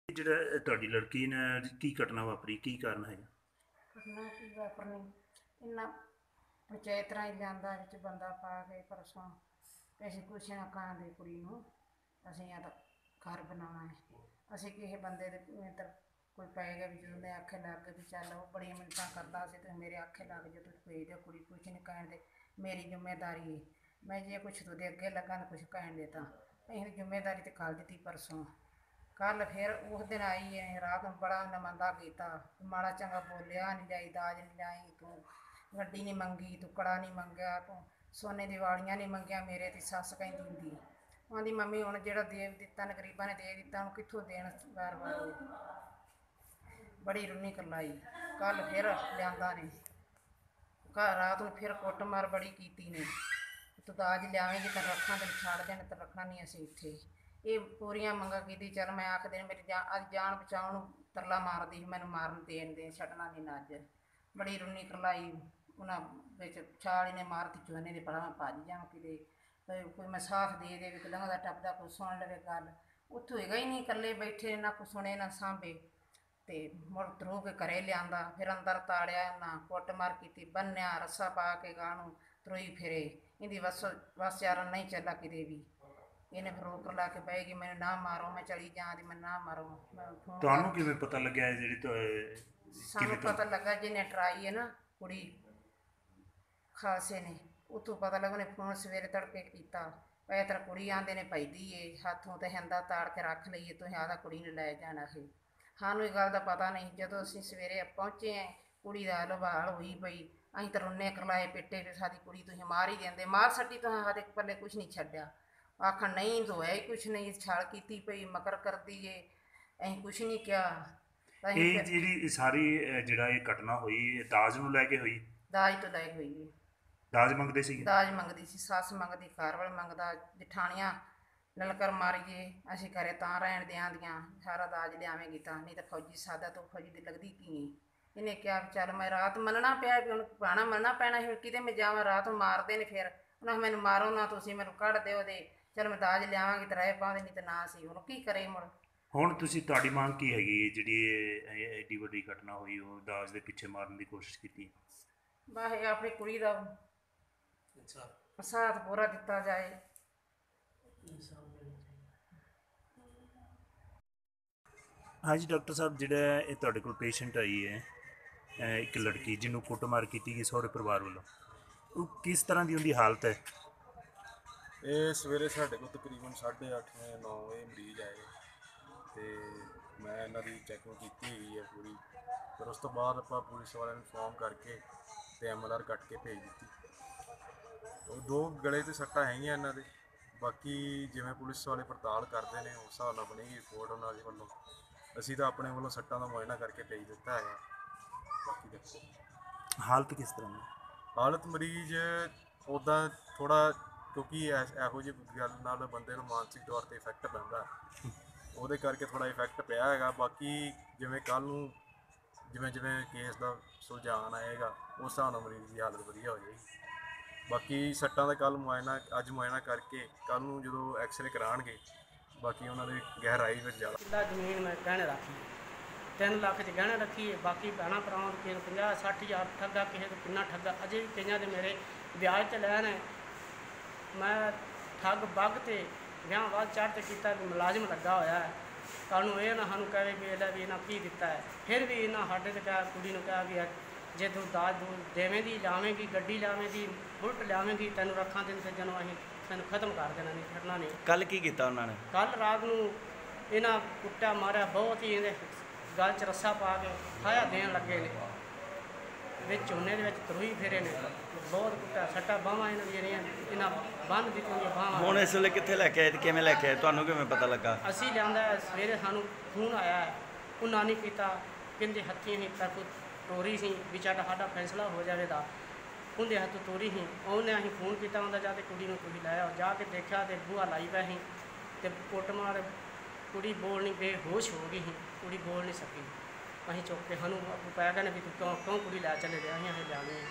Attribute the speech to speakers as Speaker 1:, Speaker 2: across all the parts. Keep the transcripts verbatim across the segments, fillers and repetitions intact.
Speaker 1: ਜਿਹੜਾ ਤੁਹਾਡੀ ਲੜਕੀ ਨਾਲ ਕੀ ਘਟਨਾ ਵਾਪਰੀ, ਕੀ ਕਾਰਨ ਹੈ?
Speaker 2: ਘਟਨਾ ਕੀ ਵਾਪਰਨੀ, ਇੰਨਾ ਪੰਚਾਇਤ ਰਾਹੀਂ ਲਿਆਂਦਾ ਵਿੱਚ ਬੰਦਾ ਪਾ ਕੇ ਪਰਸੋਂ ਤੇ ਅਸੀਂ ਕੁਛ ਨਾ ਕਹਾਂਗੇ ਕੁੜੀ ਨੂੰ, ਅਸੀਂ ਆ ਤਾਂ ਘਰ ਬਣਾਉਣਾ ਹੈ। ਅਸੀਂ ਕਿਸੇ ਬੰਦੇ ਦੇ ਮਿੰਤਰ ਕੋਈ ਪੈ ਗਿਆ ਵੀ ਜਦੋਂ ਦੇ ਆਖੇ ਲੱਗ ਗਏ ਵੀ ਚੱਲ ਉਹ ਬੜੀਆਂ ਮਿੰਨਤਾਂ ਕਰਦਾ ਸੀ ਤੇ ਮੇਰੇ ਆਖੇ ਲੱਗ ਜੇ ਤੁਸੀਂ ਭੇਜ ਦਿਓ ਕੁੜੀ, ਕੁਛ ਨਹੀਂ ਕਹਿਣ ਦੇ, ਮੇਰੀ ਜ਼ਿੰਮੇਵਾਰੀ ਹੈ। ਮੈਂ ਜੇ ਕੁਛ ਤੁਹਾਡੇ ਅੱਗੇ ਲੱਗਾ ਨਾ ਕੁਛ ਕਹਿਣ ਦੇ ਤਾਂ ਅਸੀਂ ਜ਼ਿੰਮੇਵਾਰੀ ਤੇ ਕਰ ਦਿੱਤੀ ਪਰਸੋਂ। ਕੱਲ फिर उस दिन आई है रात में बड़ा उन्हें मंदा किया, माड़ा चंगा बोलिया नहीं जाई, दाज नहीं जाई, तू गड्डी नहीं मंगी, तू कड़ा नहीं मंगया, तू सोने दी वाड़ियां नहीं मंगिया, मेरे ती सस कहीं दी आँदी मम्मी हुण जिहड़ा दे दिता ने गरीबां ने दे दिता हुण कित्थों देण बार बार। बड़ी रुन्नी करलाई। कल फिर लियांदा ने घर रात में फिर कुटमार बड़ी कीती ने, तू दाज लियावेंगी तो रखा तेन छड़ देण ते रखना नहीं असीं इत्थे। ये पूरियां मंगा की। चल मैं आख दिन मेरी जान अज जान बचाउण तरला मारदी, मैनू मारन देन दे छड्डना नहीं ना अज। बड़ी रुन्नी करलाई उन्हां विच छाली ने मारती चूने दे, पड़ा मैं भज जावां किते कोई मैं साथ दे दे भी लंघदा टपदा कोई सुन लवे गल। उत्थों हैगा ही नहीं, कल्ले बैठे ना कोई सुने ना सांभे ते मुड़ तरू के घरे लियांदा, फिर अंदर ताड़िया ना कुटमार की, बन्निया रस्सा पा के गानू तरोई फिरे। इंदी बस बस यार नहीं चला किते भी। इन्हें फिर रोक ला के बहेगी, मैंने ना मारो, मैं चली जाती, मैं ना मारो।
Speaker 1: ਤੁਹਾਨੂੰ ਕਿਵੇਂ ਪਤਾ ਲੱਗਿਆ ਹੈ ਜਿਹੜੀ
Speaker 2: सानू पता लगा जिन्हें ट्राई है ना कुड़ी खालसे ने, उतों पता लगा उन्हें फोन सवेरे तड़के किया, पै तेरा कुड़ी आंदे ने पईदी है हाथों तो हिंदा ताड़ के रख लीए, तुम आदा कुड़ी ने लै जाना है। सानू इस गल का पता नहीं, जो असीं सवेरे पहुँचे हैं कुड़ी का लवाल हुई पई, असीं तो रुन्ने करलाए पिट्टे भी साडी कुड़ी तुसीं मार ही देंदे, मार सट्टी तुसीं साडे पल्ले कुछ नहीं छड्डिया। आखन नहीं तो है ही कुछ नहीं, छाल की पई मकर कर दी है, अं कुछ नहीं किया।
Speaker 1: ਇਹ ਜਿਹੜੀ ਸਾਰੀ ਜਿਹੜਾ ਇਹ ਘਟਨਾ ਹੋਈ ਦਾਜ ਨੂੰ ਲੈ ਕੇ ਹੋਈ?
Speaker 2: दाज तो लै हुई है।
Speaker 1: ਦਾਜ ਮੰਗਦੇ ਸੀ?
Speaker 2: दाज मंगती सी, सस मंगती, घर वाल मंगता, जठानियां ललकर मारीए असीं घरे तां रहण देआंदियां, सारा दाज लियावेंगी तां, नहीं तो फौजी सादा तो फौजी दी लगदी की। इन्हें क्या चल मैं रात मनना पिया भी हुण पाना मनना पैना है, किते मैं जावां रात मारदे ने, फिर उन्हें मैनू मारो ना तुसीं मैनू कढ़ दिओ दे, चल मैं दाज लियावांगी तो रह पाਉਂਦੇ नहीं तो ना सी, हुण की करे मुड़।
Speaker 1: ਹੁਣ ਤੁਸੀਂ ਤੁਹਾਡੀ ਮੰਗ ਕੀ ਹੈਗੀ ਜਿਹੜੀ ਇਹ ਐਡੀ ਵੱਡੀ ਘਟਨਾ ਹੋਈ ਉਹ ਦਾਜ ਦੇ ਪਿੱਛੇ ਮਾਰਨ ਦੀ ਕੋਸ਼ਿਸ਼ ਕੀਤੀ?
Speaker 2: ਬਸ ਇਹ ਆਪਣੀ ਕੁੜੀ ਦਾ ਸਾਥ ਪੂਰਾ ਦਿੱਤਾ ਜਾਏ।
Speaker 1: ਹਾਂਜੀ ਡਾਕਟਰ ਸਾਹਿਬ, ਜਿਹੜਾ ਇਹ ਤੁਹਾਡੇ ਕੋਲ ਪੇਸ਼ੈਂਟ ਆਈ ਹੈ ਇੱਕ ਲੜਕੀ ਜਿਹਨੂੰ ਕੁੱਟਮਾਰ ਕੀਤੀ ਗਈ ਸਹੁਰੇ ਪਰਿਵਾਰ ਵੱਲੋਂ, ਉਹ ਕਿਸ ਤਰ੍ਹਾਂ ਦੀ ਉਹਦੀ ਹਾਲਤ ਹੈ?
Speaker 3: ਇਹ ਸਵੇਰੇ ਸਾਡੇ ਕੋਲ ਤਕਰੀਬਨ ਸਾਢੇ ਅੱਠ ਨੌ ਵਜੇ ਮਰੀਜ਼ ਆਏ ਤੇ ਮੈਂ ਇਹਨਾਂ ਦੀ ਚੈਕਿੰਗ ਕੀਤੀ ਹੋਈ ਹੈ ਪੂਰੀ। ਫਿਰ ਉਸ ਤੋਂ ਬਾਅਦ ਆਪਾਂ ਪੁਲਿਸ ਵਾਲਿਆਂ ਨੂੰ ਇਨਫੋਰਮ ਕਰਕੇ ਤੇ ਐਮ ਐਲ ਆਰ ਕੱਟ ਕੇ ਭੇਜ ਦਿੱਤੀ। ਉਹ ਦੋ ਗਲੇ 'ਤੇ ਸੱਟਾਂ ਹੈਗੀਆਂ ਇਹਨਾਂ ਦੇ, ਬਾਕੀ ਜਿਵੇਂ ਪੁਲਿਸ ਵਾਲੇ ਪੜਤਾਲ ਕਰਦੇ ਨੇ ਉਸ ਹਿਸਾਬ ਨਾਲ ਬਣੇਗੀ ਰਿਪੋਰਟ ਉਹਨਾਂ ਦੇ ਵੱਲੋਂ। ਅਸੀਂ ਤਾਂ ਆਪਣੇ ਵੱਲੋਂ ਸੱਟਾਂ ਦਾ ਮੁਆਇਨਾ ਕਰਕੇ ਭੇਜ ਦਿੱਤਾ ਹੈਗਾ। ਬਾਕੀ ਦੇਖੋ
Speaker 1: ਹਾਲਤ ਕਿਸ ਤਰ੍ਹਾਂ ਦੀ?
Speaker 3: ਹਾਲਤ ਮਰੀਜ਼ ਉੱਦਾਂ ਥੋੜ੍ਹਾ, ਕਿਉਂਕਿ ਇਹੋ ਜਿਹੀ ਗੱਲ ਨਾਲ ਬੰਦੇ ਨੂੰ ਮਾਨਸਿਕ ਤੌਰ 'ਤੇ ਇਫੈਕਟ ਪੈਂਦਾ, ਉਹਦੇ ਕਰਕੇ ਥੋੜ੍ਹਾ ਇਫੈਕਟ ਪਿਆ ਹੈਗਾ। ਬਾਕੀ ਜਿਵੇਂ ਕੱਲ੍ਹ ਨੂੰ ਜਿਵੇਂ ਜਿਵੇਂ ਕੇਸ ਦਾ ਸੁਲਝਾਨ ਆਏਗਾ ਉਸ ਹਿਸਾਬ ਨਾਲ ਮਰੀਜ਼ ਦੀ ਹਾਲਤ ਵਧੀਆ ਹੋ ਜਾਏਗੀ। ਬਾਕੀ ਸੱਟਾਂ ਦਾ ਕੱਲ੍ਹ ਮੁਆਇਨਾ ਅੱਜ ਮੁਆਇਨਾ ਕਰਕੇ ਕੱਲ੍ਹ ਨੂੰ ਜਦੋਂ ਐਕਸਰੇ ਕਰਾਉਣਗੇ ਬਾਕੀ ਉਹਨਾਂ ਦੀ ਗਹਿਰਾਈ ਵਿੱਚ ਜ਼ਿਆਦਾ।
Speaker 4: ਕਿੱਲਾ ਜ਼ਮੀਨ ਮੈਂ ਗਹਿਣੇ ਰੱਖੀ, ਤਿੰਨ ਲੱਖ 'ਚ ਗਹਿਣੇ ਰੱਖੀ ਹੈ। ਬਾਕੀ ਭੈਣਾਂ ਭਰਾਵਾਂ ਕਿਸੇ ਨੂੰ ਪੰਜਾਹ ਸੱਠ ਹਜ਼ਾਰ ਠੱਗਾ, ਕਿਸੇ ਨੂੰ ਕਿੰਨਾ ਠੱਗਾ, ਅਜੇ ਵੀ ਕਈਆਂ ਦੇ ਮੇਰੇ ਵਿਆਜ 'ਚ ਲੈਣ ਹੈ। ਮੈਂ ਠੱਗ ਬੱਗ ਤੇ ਵਿਆਹ ਬਾਅਦ ਚੜ੍ਹ ਤੇ ਕੀਤਾ ਵੀ ਮੁਲਾਜ਼ਮ ਲੱਗਾ ਹੋਇਆ ਹੈ, ਕੱਲ੍ਹ ਨੂੰ ਇਹ ਨਾ ਸਾਨੂੰ ਕਹੇ ਵੀ ਇਹਦਾ ਵੀ ਇਹਨਾਂ ਕੀ ਦਿੱਤਾ ਹੈ। ਫਿਰ ਵੀ ਇਹਨਾਂ ਸਾਡੇ ਤੇ ਕਿਹਾ, ਕੁੜੀ ਨੂੰ ਕਿਹਾ ਵੀ ਜੇ ਤੂੰ ਦਾਜ ਦੂਜ ਦੇਵੇਂਗੀ, ਲਾਵੇਂਗੀ, ਗੱਡੀ ਲਾਵੇਂਗੀ, ਬੁਲਟ ਲਿਆਵੇਂਗੀ, ਤੈਨੂੰ ਰੱਖਾਂ ਦਿਨ ਤੇ ਜਦੋਂ ਅਸੀਂ ਤੈਨੂੰ ਖਤਮ ਕਰ ਦੇਣਾ, ਨਹੀਂ ਛੱਡਣਾ ਨਹੀਂ।
Speaker 5: ਕੱਲ ਕੀ ਕੀਤਾ ਉਹਨਾਂ ਨੇ?
Speaker 4: ਕੱਲ ਰਾਤ ਨੂੰ ਇਹਨਾਂ ਕੁੱਟਿਆ ਮਾਰਿਆ ਬਹੁਤ ਹੀ, ਇਹਦੇ ਗਲ 'ਚ ਰੱਸਾ ਪਾ ਕੇ ਫਾਇਆ ਦੇਣ ਲੱਗੇ ਨੇ, ਵਿੱਚ ਝੋਨੇ ਦੇ ਵਿੱਚ ਤਰੂਈ ਫਿਰੇ ਨੇ, ਬਹੁਤ ਕੁੱਟਿਆ, ਸੱਟਾਂ ਬਾਹਾਂ ਇਹਨਾਂ ਦੀਆਂ ਜਿਹੜੀਆਂ ਇਹਨਾਂ ਬੰਨ੍ਹ ਦਿੱਤੀਆਂ ਬਾਹਾਂ।
Speaker 5: ਹੁਣ ਇਸ ਵੇਲੇ ਕਿੱਥੇ ਲੈ ਕੇ ਆਏ ਤੇ ਕਿਵੇਂ ਲੈ ਕੇ ਆਏ, ਤੁਹਾਨੂੰ ਕਿਵੇਂ ਪਤਾ ਲੱਗਾ?
Speaker 4: ਅਸੀਂ ਲਿਆਂਦਾ ਸਵੇਰੇ, ਸਾਨੂੰ ਫੋਨ ਆਇਆ ਹੈ, ਉਹਨਾਂ ਨਹੀਂ ਕੀਤਾ, ਕਹਿੰਦੇ ਹੱਥੀਂ ਹੀ ਤੱਕ ਤੋਰੀ ਸੀ ਵੀ ਚੱਲ ਸਾਡਾ ਫੈਸਲਾ ਹੋ ਜਾਵੇਗਾ, ਉਹਦੇ ਹੱਥ ਤੋਰੀ ਸੀ। ਉਹਨੇ ਅਸੀਂ ਫੋਨ ਕੀਤਾ ਹੁੰਦਾ ਜਾ ਕੇ ਕੁੜੀ ਨੂੰ ਤੁਸੀਂ ਲੈ ਆਓ, ਜਾ ਕੇ ਦੇਖਿਆ ਤੇ ਬੂਹਾ ਲਾਈ ਪਈ ਸੀ ਤੇ ਕੁੱਟਮਾਰ, ਕੁੜੀ ਬੋਲ ਨਹੀਂ, ਬੇਹੋਸ਼ ਹੋ ਗਈ ਸੀ, ਕੁੜੀ ਬੋਲ ਨਹੀਂ ਸਕੀ। ਅਸੀਂ ਚੁੱਕ ਕੇ ਸਾਨੂੰ ਪੈ ਗਏ ਨੇ ਵੀ ਤੂੰ ਕਿਉਂ ਕਿਉਂ ਕੁੜੀ ਲੈ ਚਲੇ ਗਏ, ਅਸੀਂ ਅਸੀਂ ਲਿਆਉਣੀ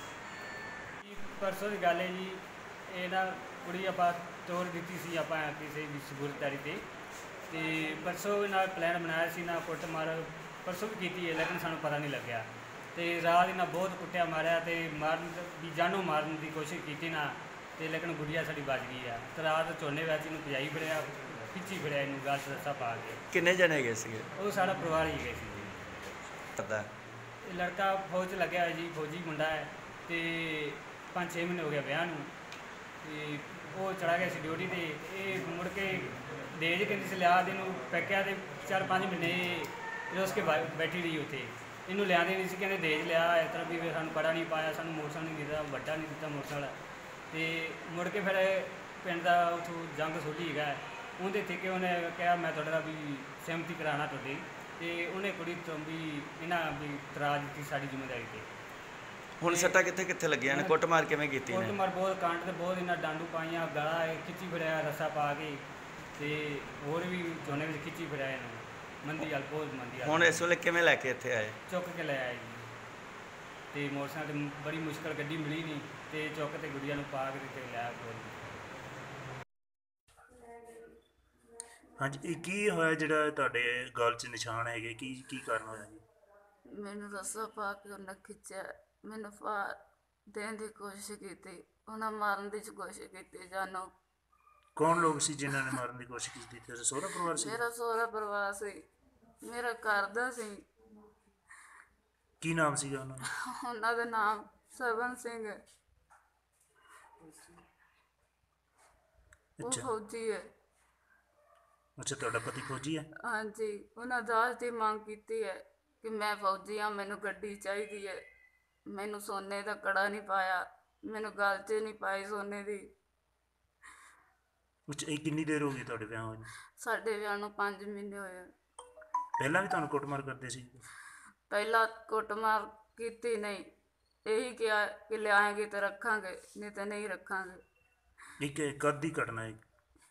Speaker 4: ਹੈ।
Speaker 6: परसों की गल है जी, ये ना कुड़ी आप तोड़ दी सी आप किसी भी सपूरतदारी से ਤੇ ਪਰਸੋਂ ਇਹਨਾਂ ਪਲਾਨ ਬਣਾਇਆ ਸੀ ਨਾ ਕੁੱਟ ਮਾਰ ਪਰਸੋਂ ਵੀ ਕੀਤੀ ਹੈ ਲੇਕਿਨ ਸਾਨੂੰ ਪਤਾ ਨਹੀਂ ਲੱਗਿਆ ਤੇ ਰਾਤ ਇਹਨਾਂ ਬਹੁਤ ਕੁੱਟਿਆ ਮਾਰਿਆ ਤੇ ਮਾਰਨ ਵੀ ਜਾਨੋਂ ਮਾਰਨ ਦੀ ਕੋਸ਼ਿਸ਼ ਕੀਤੀ ਨਾ ਤੇ ਲੇਕਿਨ ਗੁੜੀਆ ਸਾਡੀ ਬਚ ਗਈ ਆ ਤੇ ਰਾਤ ਝੋਨੇ ਵਿੱਚ ਇਹਨੂੰ ਭਜਾਈ ਫਿਰਿਆ ਖਿੱਚੀ ਫਿਰਿਆ ਇਹਨੂੰ ਗਲ 'ਚ ਰੱਸਾ ਪਾ ਕੇ।
Speaker 5: ਕਿੰਨੇ ਜਣੇ ਗਏ ਸੀਗੇ?
Speaker 6: ਉਹ ਸਾਡਾ ਪਰਿਵਾਰ ਹੀ ਗਏ ਸੀ ਜੀ।
Speaker 5: ਪਤਾ
Speaker 6: ਇਹ ਲੜਕਾ ਫੌਜ 'ਚ ਲੱਗਿਆ ਹੋਇਆ ਜੀ, ਫੌਜੀ ਮੁੰਡਾ ਹੈ ਤੇ ਪੰਜ ਛੇ ਮਹੀਨੇ ਹੋ ਗਿਆ ਵਿਆਹ ਨੂੰ ਤੇ ਉਹ ਚਲਾ ਗਿਆ ਸੀ ਡਿਊਟੀ ਤੇ ਇਹ ਮੁੜ ਕੇ ਦੇਜ ਕਹਿੰਦੀ ਸੀ ਲਿਆ ਦੇ ਨੂੰ ਪੈਕਿਆ ਤੇ ਚਾਰ ਪੰਜ ਮਹੀਨੇ ਰੋਸ ਕੇ ਬੈ- ਬੈਠੀ ਰਹੀ ਉੱਥੇ ਇਹਨੂੰ ਲਿਆਂਦੇ ਨਹੀਂ ਸੀ ਕਹਿੰਦੇ ਦੇਜ ਲਿਆ ਇਸ ਤਰ੍ਹਾਂ ਵੀ ਫਿਰ ਸਾਨੂੰ ਪੜਾ ਨਹੀਂ ਪਾਇਆ ਸਾਨੂੰ ਮੋਟਰਸਾਈਕਲ ਨਹੀਂ ਦਿੱਤਾ ਵੱਡਾ ਨਹੀਂ ਦਿੱਤਾ ਮੋਟਰਸਾਈਕਲ ਤੇ ਮੁੜ ਕੇ ਫਿਰ ਪਿੰਡ ਦਾ ਉੱਥੋਂ ਜੰਗ ਸੋਢੀ ਹੈਗਾ ਉਹਦੇ ਤੇ ਕਿ ਉਹਨੇ ਕਿਹਾ ਮੈਂ ਤੁਹਾਡੇ ਨਾਲ ਵੀ ਸਹਿਮਤੀ ਕਰਾਉਣਾ ਤੁਹਾਡੀ ਤੇ ਉਹਨੇ ਕੁੜੀ ਤੋਂ ਵੀ ਇਹਨਾਂ ਵੀ ਤਰਾਜ ਦਿੱਤੀ ਸਾਡੀ ਜ਼ਿੰਮੇਵਾਰੀ ਤੇ।
Speaker 5: ਹੁਣ ਸੱਟਾਂ ਕਿੱਥੇ ਕਿੱਥੇ ਲੱਗੀਆਂ ਨੇ? ਕੁੱਟਮਾਰ ਕਿਵੇਂ ਕੀਤੀ
Speaker 6: ਕੁੱਟ
Speaker 5: ਨੇ?
Speaker 6: ਮਾਰ ਬਹੁਤ ਕਾਂਡ ਤੇ ਬਹੁਤ ਇਹਨਾਂ ਡਾਂਡੂ ਪਾਈਆਂ ਗਲਾ ਇਹ ਖਿੱਚੀ ਫਿਰਿਆ ਰੱਸਾ ਪਾ ਕੇ ਤੇ ਹੋਰ ਵੀ ਝੋਨੇ ਵਿੱਚ ਖਿੱਚੀ ਫਿਰਿਆ ਇਹਨੂੰ ਮੰਦੀ ਹਾਲ ਬਹੁਤ ਮੰਦੀ ਹਾਲ
Speaker 5: ਹੁਣ ਇਸ ਵੇਲੇ ਕਿਵੇਂ ਲੈ ਕੇ ਇੱਥੇ ਆਏ?
Speaker 6: ਚੁੱਕ ਕੇ ਲੈ ਆਏ ਜੀ ਤੇ ਮੋਟਰਸਾਈਕਲ ਤੇ ਬੜੀ ਮੁਸ਼ਕਲ ਗੱਡੀ ਮਿਲੀ ਨਹੀਂ ਤੇ ਚੁੱਕ ਤੇ ਗੁੜੀਆਂ ਨੂੰ ਪਾ ਕੇ ਤੇ ਲਿਆ ਕੋਲ।
Speaker 1: ਹਾਂਜੀ, ਇਹ ਕੀ ਹੋਇਆ ਜਿਹੜਾ ਤੁਹਾਡੇ ਗਲ 'ਚ ਨਿਸ਼ਾਨ ਹੈਗੇ? ਕੀ ਕੀ ਕਾਰਨ ਹੋਇਆ ਜੀ?
Speaker 7: ਮੈਨੂੰ ਰੱਸਾ ਪਾ ਕੇ ਉਹਨੇ ਖਿੱਚਿਆ, ਮੈਨੂੰ ਫਾ ਦੇਣ ਦੀ ਕੋਸ਼ਿਸ਼ ਕੀਤੀ, ਉਹਨਾਂ ਮਾਰਨ ਦੀ ਕੋਸ਼ਿਸ਼ ਕੀਤੀ ਜਾਨੋਂ।
Speaker 1: ਕੌਣ ਲੋਕ ਸੀ ਜਿਨ੍ਹਾਂ ਨੇ ਮਾਰਨ ਦੀ ਕੋਸ਼ਿਸ਼ ਕੀਤੀ? ਤੇਰਾ ਸਹੁਰਾ ਪਰਿਵਾਰ ਸੀ?
Speaker 7: ਮੇਰਾ ਸਹੁਰਾ ਪਰਿਵਾਰ ਸੀ, ਮੇਰਾ ਘਰ ਦਾ ਸੀ।
Speaker 1: ਕੀ ਨਾਮ ਸੀਗਾ ਉਹਨਾਂ ਦਾ?
Speaker 7: ਉਹਨਾਂ ਦਾ ਨਾਮ ਸਰਵਨ ਸਿੰਘ ਹੈ, ਉਹ
Speaker 1: ਅੱਛਾ
Speaker 7: ਫੌਜੀ ਹੈ।
Speaker 1: ਅੱਛਾ, ਤੁਹਾਡਾ ਪਤੀ ਫੌਜੀ ਹੈ?
Speaker 7: ਹਾਂਜੀ, ਉਹਨਾਂ ਦਾਜ ਦੀ ਮੰਗ ਕੀਤੀ ਹੈ ਕਿ ਮੈਂ ਫੌਜੀ ਹਾਂ, ਮੈਨੂੰ ਗੱਡੀ ਚਾਹੀਦੀ ਹੈ। ਮੈਨੂੰ ਸੋਨੇ ਦਾ ਕੜਾ ਨਹੀਂ ਪਾਇਆ, ਮੈਨੂੰ ਗਲ 'ਚ ਨਹੀਂ ਪਾਈ ਸੋਨੇ ਦੀ।
Speaker 1: ਅੱਛਾ, ਇਹ ਕਿੰਨੀ ਦੇਰ ਹੋ ਗਈ ਤੁਹਾਡੇ ਵਿਆਹ ਹੋਏ ਨੂੰ?
Speaker 7: ਸਾਡੇ ਵਿਆਹ ਨੂੰ ਪੰਜ ਮਹੀਨੇ ਹੋਏ।
Speaker 1: ਪਹਿਲਾਂ ਵੀ ਤੁਹਾਨੂੰ ਕੁੱਟਮਾਰ ਕਰਦੇ ਸੀ?
Speaker 7: ਪਹਿਲਾਂ ਕੁੱਟਮਾਰ ਕੀਤੀ ਨਹੀਂ, ਇਹੀ ਕਿਹਾ ਕਿ ਲਿਆਏਂਗੇ ਤਾਂ ਰੱਖਾਂਗੇ, ਨਹੀਂ ਤਾਂ ਨਹੀਂ ਰੱਖਾਂਗੇ।
Speaker 1: ਇੱਕ ਇਹ ਕਦ ਦੀ ਘਟਨਾ ਹੈ?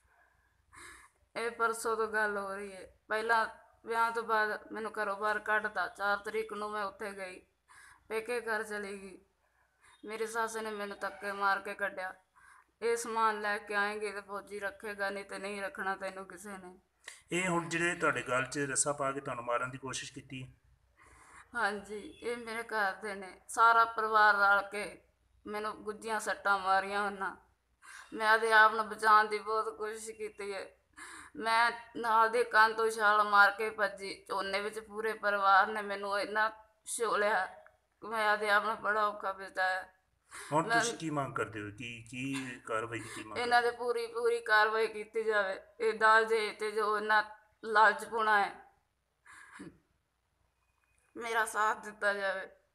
Speaker 7: ਇਹ ਪਰਸੋਂ ਤੋਂ ਗੱਲ ਹੋ ਰਹੀ ਹੈ। ਪਹਿਲਾਂ ਵਿਆਹ ਤੋਂ ਬਾਅਦ ਮੈਨੂੰ ਘਰੋਂ ਬਾਹਰ ਕੱਢਤਾ। ਚਾਰ ਤਰੀਕ ਨੂੰ ਮੈਂ ਉੱਥੇ ਗਈ, ਪੇਕੇ ਘਰ ਚਲੀ ਗਈ। ਮੇਰੀ ਸੱਸ ਨੇ ਮੈਨੂੰ ਧੱਕੇ ਮਾਰ ਕੇ ਕੱਢਿਆ। ਇਹ ਸਮਾਨ ਲੈ ਕੇ ਆਏਂਗੇ ਤਾਂ ਫੌਜੀ ਰੱਖੇਗਾ, ਨਹੀਂ ਤਾਂ ਨਹੀਂ ਰੱਖਣਾ ਤੈਨੂੰ ਕਿਸੇ ਨੇ।
Speaker 1: ਇਹ ਹੁਣ ਜਿਹੜੇ ਤੁਹਾਡੇ ਗਲ 'ਚ ਰੱਸਾ ਪਾ ਕੇ ਤੁਹਾਨੂੰ ਮਾਰਨ ਦੀ ਕੋਸ਼ਿਸ਼ ਕੀਤੀ ਹੈ?
Speaker 7: ਹਾਂਜੀ, ਇਹ ਮੇਰੇ ਘਰ ਦੇ ਨੇ, ਸਾਰਾ ਪਰਿਵਾਰ ਰਲ ਕੇ ਮੈਨੂੰ ਗੁੱਜੀਆਂ ਸੱਟਾਂ ਮਾਰੀਆਂ ਉਹਨਾਂ। ਮੈਂ ਆਪਦੇ ਆਪ ਨੂੰ ਬਚਾਉਣ ਦੀ ਬਹੁਤ ਕੋਸ਼ਿਸ਼ ਕੀਤੀ ਹੈ। ਮੈਂ ਨਾਲ ਦੇ ਕੰਨ ਤੋਂ ਛਾਲ ਮਾਰ ਕੇ ਭੱਜੀ। ਝੋਨੇ ਵਿੱਚ ਪੂਰੇ ਪਰਿਵਾਰ ਨੇ ਮੈਨੂੰ ਇੰਨਾ ਛੋਲਿਆ ਕਿ ਮੈਂ ਆਪਦੇ ਆਪ ਨੂੰ ਬੜਾ ਔਖਾ ਬਚਾਇਆ।
Speaker 1: ਹੁਣ ਤੁਸੀਂ ਕੀ ਮੰਗ ਕਰਦੇ ਹੋ? ਕੀ ਕੀ ਕਾਰਵਾਈ ਦੀ ਕੀ ਮੰਗ?
Speaker 7: ਇਹਨਾਂ ਦੇ ਪੂਰੀ ਪੂਰੀ ਕਾਰਵਾਈ ਕੀਤੀ ਜਾਵੇ। ਇਹ ਦਾਜ ਦੇ ਤੇ ਜੋ ਇਹਨਾਂ ਲਾਲਚਪੁਣਾ ਹੈ, ਮੇਰਾ ਸਾਥ ਦਿੱਤਾ ਜਾਵੇ।